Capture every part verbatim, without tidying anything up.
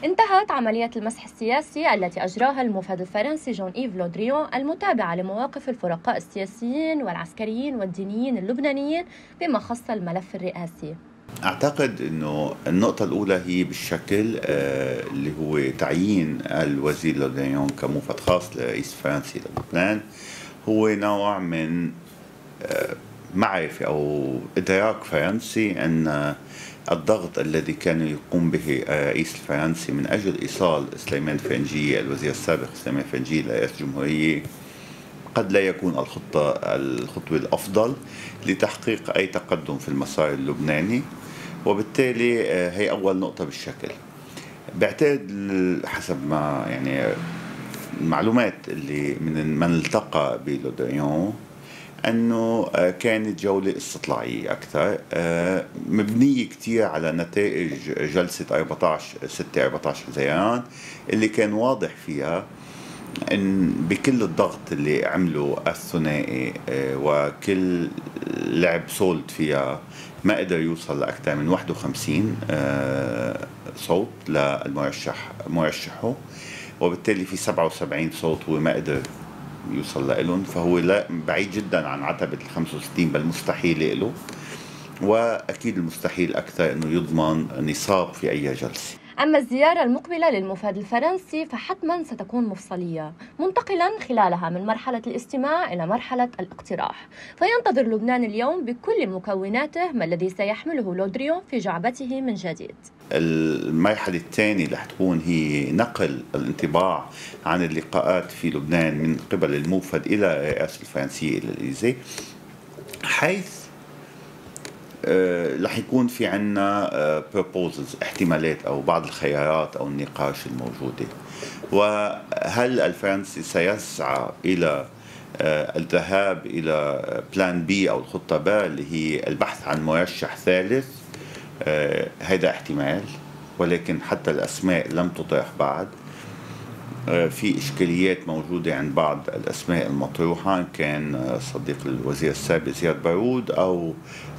انتهت عملية المسح السياسي التي أجراها المفاد الفرنسي جون إيف لودريون المتابعة لمواقف الفرقاء السياسيين والعسكريين والدينيين اللبنانيين بما خص الملف الرئاسي. أعتقد أنه النقطة الأولى هي بالشكل آه اللي هو تعيين الوزير لودريون كموفد خاص لرئيس فرنسي للبنان هو نوع من آه معرفة أو إدراك فرنسي أن الضغط الذي كان يقوم به الرئيس الفرنسي من أجل إيصال سليمان فرنجية الوزير السابق سليمان فرنجية لرئاسة الجمهورية قد لا يكون الخطة الخطوة الأفضل لتحقيق أي تقدم في المسار اللبناني، وبالتالي هي أول نقطة بالشكل. بعتقد حسب ما يعني المعلومات اللي من من التقى بلودريون أنه كانت جولة استطلاعية أكثر مبنية كتير على نتائج جلسة أربعة عشر ستة أربعة عشر زيران اللي كان واضح فيها إن بكل الضغط اللي عمله الثنائي وكل لعب صولت فيها ما قدر يوصل لأكثر من واحد وخمسين صوت للمرشح مرشحه، وبالتالي في سبعة وسبعين صوت هو ما قدر يوصل لهم، فهو لا بعيد جدا عن عتبة ال خمسة وستين، بل مستحيل له، وأكيد المستحيل أكثر أنه يضمن نصاب في أي جلسة. أما الزيارة المقبلة للمفاد الفرنسي فحتما ستكون مفصلية، منتقلا خلالها من مرحلة الاستماع إلى مرحلة الاقتراح. فينتظر لبنان اليوم بكل مكوناته ما الذي سيحمله لودريون في جعبته من جديد. المرحلة الثانية رح تكون هي نقل الانطباع عن اللقاءات في لبنان من قبل الموفد إلى الرئاسة الفرنسية إلى الإليزي، حيث رح يكون في عنا proposals احتمالات أو بعض الخيارات أو النقاش الموجودة، وهل الفرنسي سيسعى إلى الذهاب إلى بلان بي أو الخطة ب اللي هي البحث عن مرشح ثالث. هذا احتمال، ولكن حتى الأسماء لم تطرح بعد. في إشكاليات موجودة عند بعض الأسماء المطروحة، إن كان صديق الوزير السابق زياد بارود أو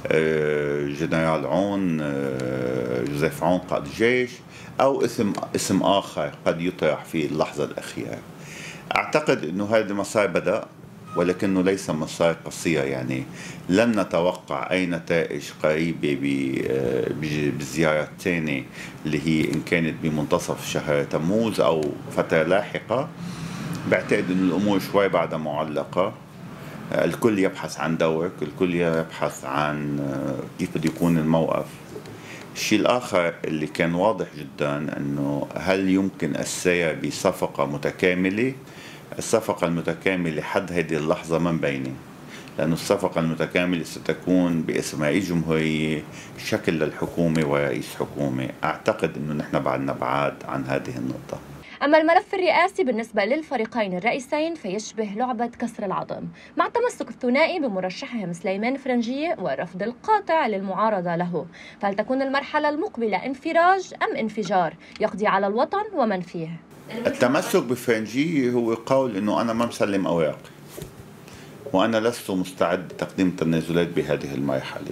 جنرال عون جوزيف عون قائد الجيش، أو اسم اسم آخر قد يطرح في اللحظة الأخيرة. أعتقد أنه هذا المسار بدأ، ولكنه ليس مسار قصير، يعني لن نتوقع أي نتائج قريبة بالزيارة الثانية اللي هي إن كانت بمنتصف شهر تموز أو فترة لاحقة. بعتقد أن الأمور شوي بعدها معلقة، الكل يبحث عن دورك، الكل يبحث عن كيف بده يكون الموقف. الشيء الآخر اللي كان واضح جدا أنه هل يمكن السير بصفقة متكاملة. الصفقة المتكاملة لحد هذه اللحظة ما مبينة، لأن الصفقة المتكاملة ستكون باسم رئيس جمهورية، شكل للحكومة ورئيس حكومة. أعتقد أنه نحن بعدنا بعاد عن هذه النقطة. أما الملف الرئاسي بالنسبة للفريقين الرئيسين فيشبه لعبة كسر العظم، مع تمسك الثنائي بمرشحهم سليمان فرنجية والرفض القاطع للمعارضة له. فهل تكون المرحلة المقبلة انفراج أم انفجار يقضي على الوطن ومن فيه؟ التمسك بفرنجية هو قول أنه أنا ما مسلم أوراقي، وأنا لست مستعد لتقديم تنازلات بهذه المرحلة.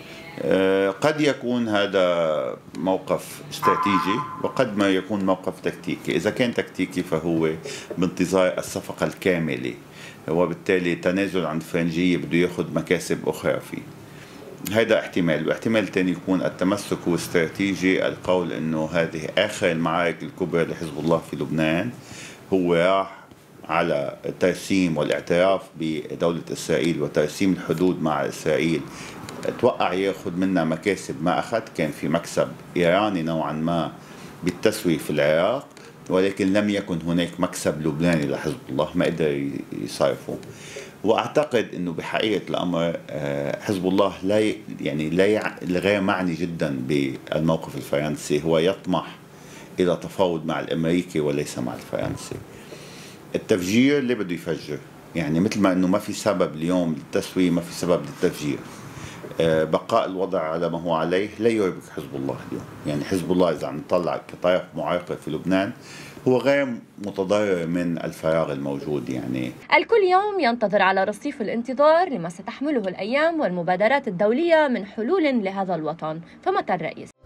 قد يكون هذا موقف استراتيجي، وقد ما يكون موقف تكتيكي. إذا كان تكتيكي فهو بانتظار الصفقة الكاملة، وبالتالي تنازل عن فرنجية بده يأخذ مكاسب أخرى فيه. هذا احتمال. واحتمال تاني يكون التمسك هو استراتيجي، القول انه هذه اخر المعارك الكبرى لحزب الله في لبنان، هو راح على الترسيم والاعتراف بدولة اسرائيل وترسيم الحدود مع اسرائيل، توقع ياخذ منها مكاسب ما اخذ. كان في مكسب ايراني نوعا ما بالتسوية في العراق، ولكن لم يكن هناك مكسب لبناني لحزب الله ما قدر يصرفه. واعتقد انه بحقيقه الامر حزب الله لا يعني لا غير معني جدا بالموقف الفرنسي، هو يطمح الى تفاوض مع الامريكي وليس مع الفرنسي. التفجير اللي بده يفجر، يعني مثل ما انه ما في سبب اليوم للتسويه ما في سبب للتفجير. بقاء الوضع على ما هو عليه لا يربك حزب الله اليوم. يعني حزب الله اذا عم نطلع كطرف معارضه في لبنان هو غير متضرر من الفراغ الموجود. يعني الكل يوم ينتظر على رصيف الانتظار لما ستحمله الأيام والمبادرات الدولية من حلول لهذا الوطن. فمتى الرئيس؟